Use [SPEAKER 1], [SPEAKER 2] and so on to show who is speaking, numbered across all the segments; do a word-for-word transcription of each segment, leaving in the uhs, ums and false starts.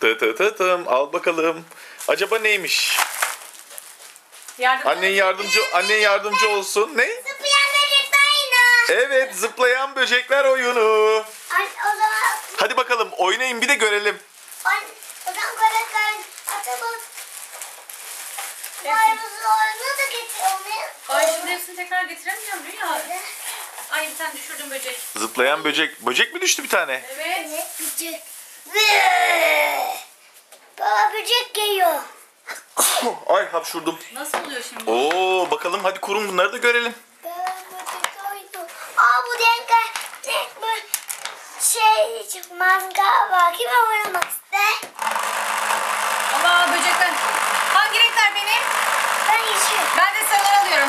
[SPEAKER 1] Tı tı tı tım. Al bakalım. Acaba neymiş?
[SPEAKER 2] Yardım
[SPEAKER 1] Annen yardımcı, annen yardımcı olsun. Ne?
[SPEAKER 3] Zıplayan böcekler yine.
[SPEAKER 1] Evet, zıplayan böcekler oyunu.
[SPEAKER 3] Ay, o zaman...
[SPEAKER 1] Hadi bakalım oynayın bir de görelim.
[SPEAKER 3] Ay, o zaman böcekler atalım.
[SPEAKER 2] Hepsini-
[SPEAKER 3] Bayımızın oyunu da getiriyor.
[SPEAKER 2] Ay şimdi hepsini tekrar getiremeyeceğim Rüya. Ay bir tane düşürdüm böcek.
[SPEAKER 1] Zıplayan böcek. Böcek mi düştü bir tane?
[SPEAKER 2] Evet.
[SPEAKER 3] Evet, böcek. Ve- Baba böcek geliyor.
[SPEAKER 1] Ay hapşurdum.
[SPEAKER 2] Nasıl oluyor şimdi?
[SPEAKER 1] Oo bakalım hadi kurun bunları da görelim.
[SPEAKER 3] Baba böcek oyunu. Aa bu denk denk mi? Şey çıkmaz galiba. Kim oynamak ister?
[SPEAKER 2] Allah böcekler. Hangi renkler benim?
[SPEAKER 3] Ben yeşil.
[SPEAKER 2] Ben de sarılar alıyorum.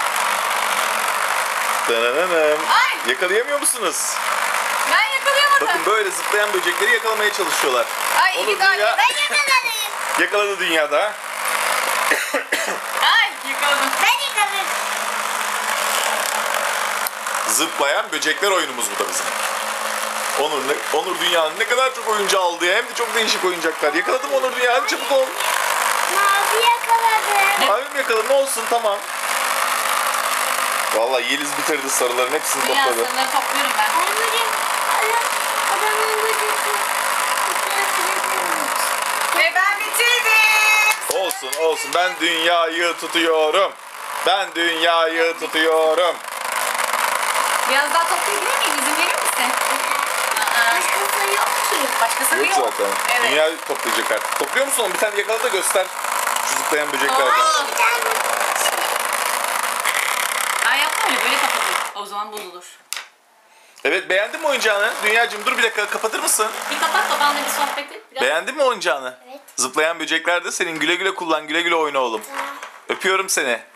[SPEAKER 1] Dananam.
[SPEAKER 2] Ay.
[SPEAKER 1] Yakalayamıyor musunuz?
[SPEAKER 2] Ben yakalayamadım.
[SPEAKER 1] Bakın böyle zıplayan böcekleri yakalamaya çalışıyorlar.
[SPEAKER 2] Ay
[SPEAKER 1] Onur
[SPEAKER 2] iki tane.
[SPEAKER 1] Dünya
[SPEAKER 3] Ben yakaladım.
[SPEAKER 1] yakaladı dünyada.
[SPEAKER 2] Ay yakaladım.
[SPEAKER 3] Ben yakaladım.
[SPEAKER 1] Zıplayan böcekler oyunumuz bu da bizim. Onur, ne- Onur Dünya'nın ne kadar çok oyuncağı aldı ya. Hem de çok değişik oyuncaklar. Yakaladım Onur Dünya. Hadi çabuk ol.
[SPEAKER 3] Mavi yakaladım.
[SPEAKER 1] Abim yakaladı. Ne olsun tamam. Vallahi Yeliz bitirdi sarıların hepsini
[SPEAKER 2] Dünya
[SPEAKER 1] topladı.
[SPEAKER 2] sarıları topluyorum ben.
[SPEAKER 3] Ay böcek. Adam, adamın böcek.
[SPEAKER 2] Ve ben bitirdim.
[SPEAKER 1] Olsun olsun. Ben dünyayı tutuyorum. Ben dünyayı tutuyorum.
[SPEAKER 2] Biraz daha toplayabilir miyim? İzin verir misin? Aa,
[SPEAKER 3] Başkası yok ki.
[SPEAKER 2] başkası
[SPEAKER 1] Yok
[SPEAKER 2] yok.
[SPEAKER 1] zaten.
[SPEAKER 2] Evet.
[SPEAKER 1] Dünyayı toplayacak artık. Topluyor musun onu? Bir tane yakala da göster. Şu zıplayan böceklerden.
[SPEAKER 2] Aa.
[SPEAKER 3] Bir tane
[SPEAKER 2] Ben yapma öyle böyle kapatayım. O zaman bozulur.
[SPEAKER 1] Evet beğendin mi oyuncağını? Dünyacığım dur bir dakika kapatır mısın?
[SPEAKER 2] Bir kapat da benimle bir sohbet et. Biraz.
[SPEAKER 1] Beğendin mi oyuncağını?
[SPEAKER 3] Evet.
[SPEAKER 1] Zıplayan böcekler de senin güle güle kullan güle güle oyna oğlum.
[SPEAKER 3] Tamam.
[SPEAKER 1] Öpüyorum seni.